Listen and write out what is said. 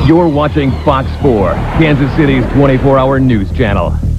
You're watching Fox 4, Kansas City's 24-hour news channel.